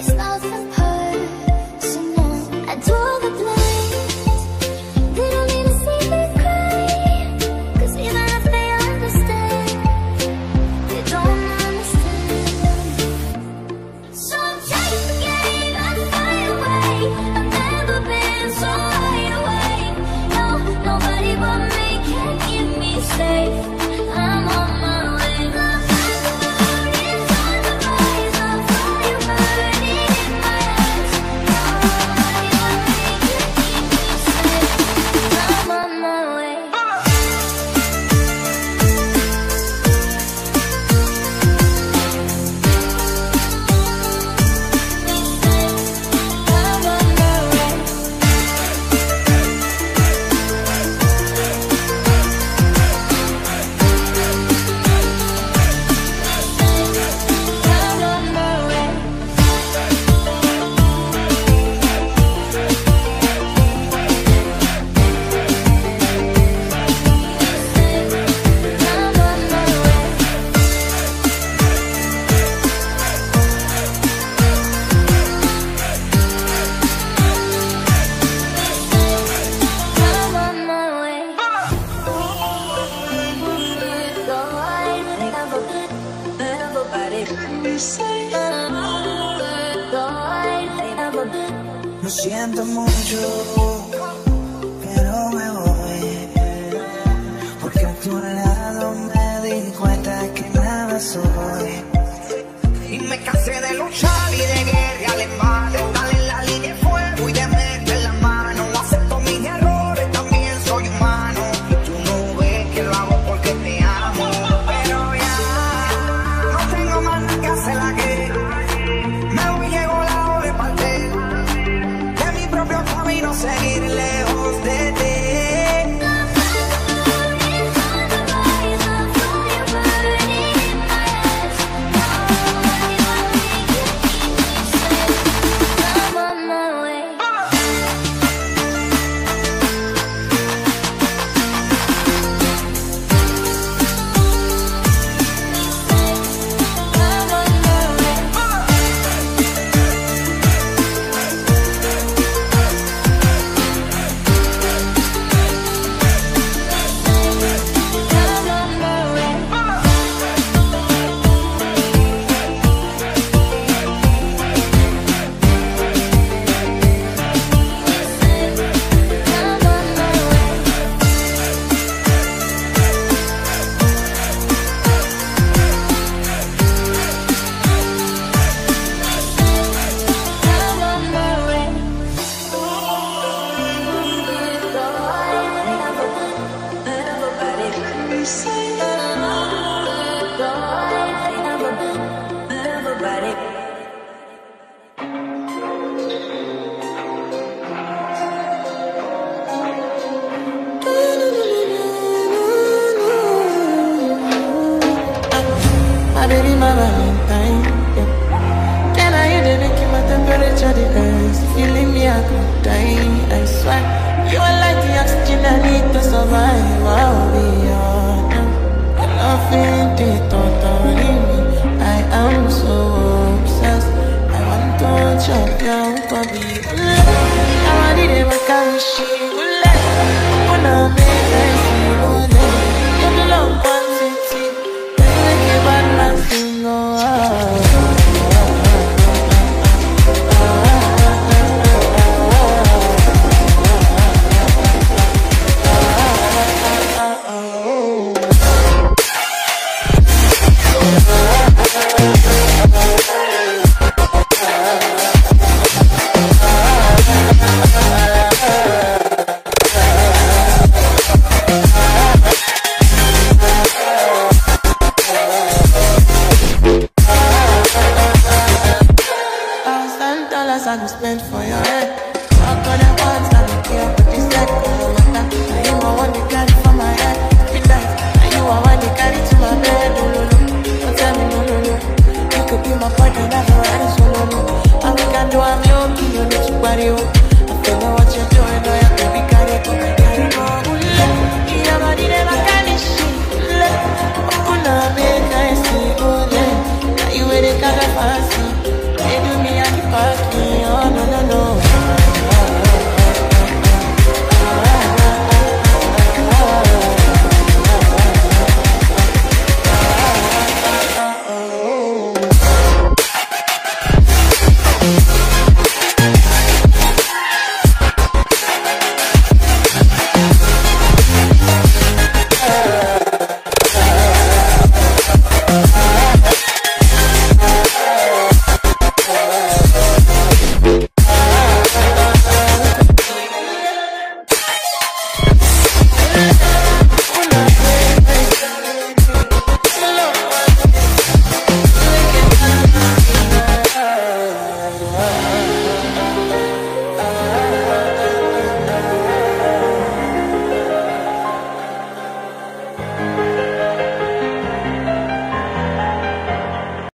Lo siento mucho, pero me voy, porque a tu lado me di cuenta que nada soy. Y me cansé de luchar y de guerra, de mal, de estar en la línea de fuego y de meter la mano. Acepto mis errores, también soy humano. Y tú no ves que lo hago porque te amo. Pero ya, no tengo más nada que hacer la guerra. Me voy, llegó la hora de partir de mi propio camino, seguir lejos de ti. I'm your key, you need to